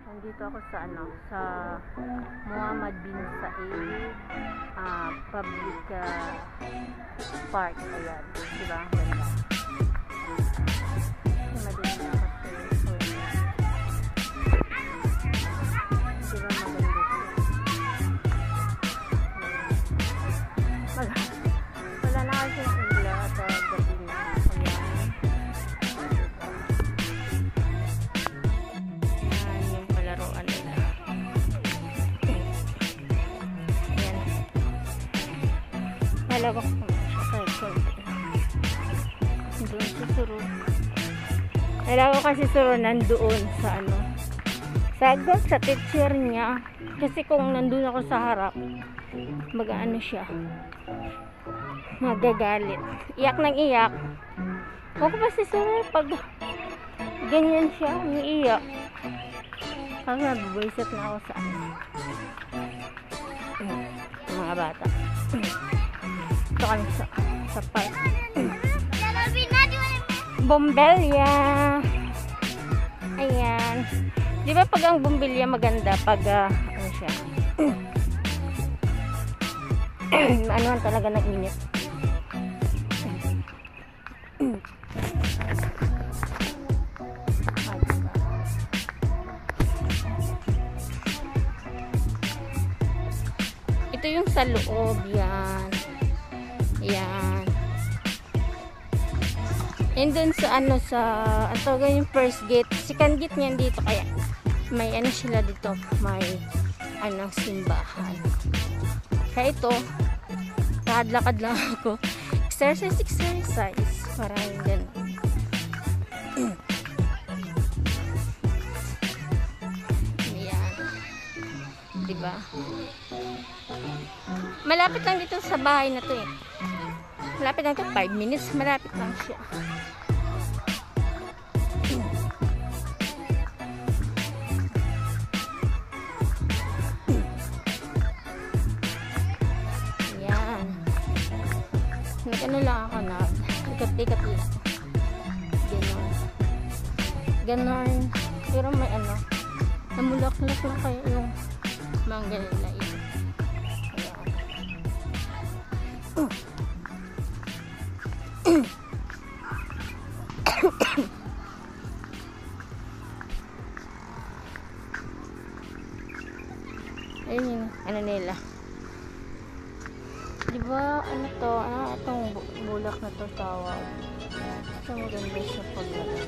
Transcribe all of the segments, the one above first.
Nandito ako sa sa Muhammad bin Said Public Park. Ayan, diba? Ganda. Madali na kasi. Diba maganda siya? Wala na kasi yung ila at gabi na. Ayan, yung palaruan nila. Ayan. Malawak po siya. Doon si Suro. Malawak kasi Suro nandoon sa sa teacher niya. Kasi kung nandun ako sa harap, mag-ano siya, magagalit. Iyak ng iyak. Ako pa si Suro, pag ganyan siya, umiiyak. Kasi nabubuisit na ako sa mga bata. Ito kami sa park. Bombelia. Ayan. Di ba pag ang bombelia maganda pag ano siya? Ano talaga nag-init. Ito yung sa loob, yan. Yan. And dun sa sa yung first gate, second gate niyan dito, kaya may sila dito, may simbahan. Kaya ito, lakad-lakad lang ako. Exercise. Parang ganun. Yan. Diba? Malapit lang dito sa bahay na to eh. Malapit lang to, 5 minutes. Malapit lang siya. Yan. Nag-ano lang ako na ikat-ikat lang. Ganon. Pero may namulak-lak lang kayo yung mangga nila ito. Ayun yung nila. Diba to? Itong bulak na to tawag. So maganda siya pag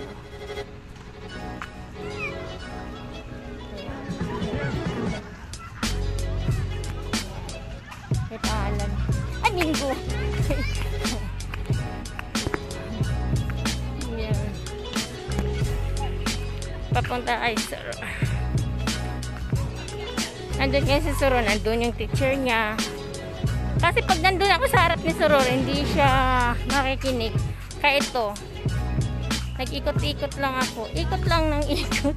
Alan. Minggo. Yan. Papunta kay Suro. Nandun kasi si Suro, nandun yung teacher niya. Kasi pag nandun ako sa harap ni Suro, hindi siya makikinig. Kaya ito, nag-ikot-ikot lang ako. Ikot lang ng ikot.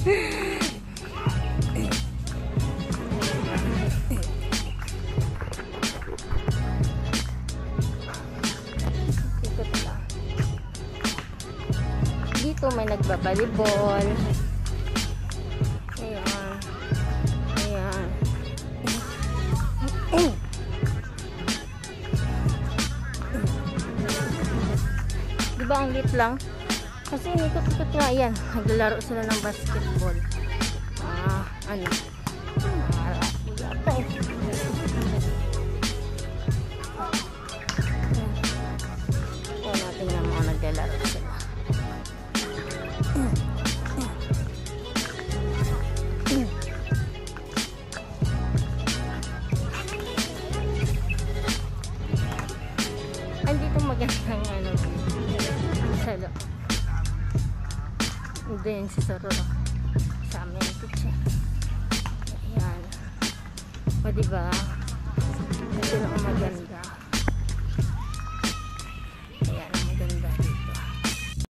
Ikot lang. Dito may nagbabalibol. Ayan. Ayan. Diba ang lit lang? Kasi inikot-ikot nga yan. Naglalaro sila ng basketball. Yata eh. Kaya natin na mga naglalaro sila. Andito magandang salo. Ito yung si Suro sa amin teacher. Ayan. O diba? Ito lang maganda.